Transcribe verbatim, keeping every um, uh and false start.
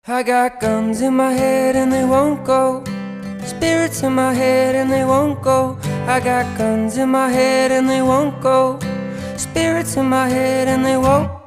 I got guns in my head and they won't go. Spirits in my head and they won't go. I got guns in my head and they won't go. Spirits in my head and they won't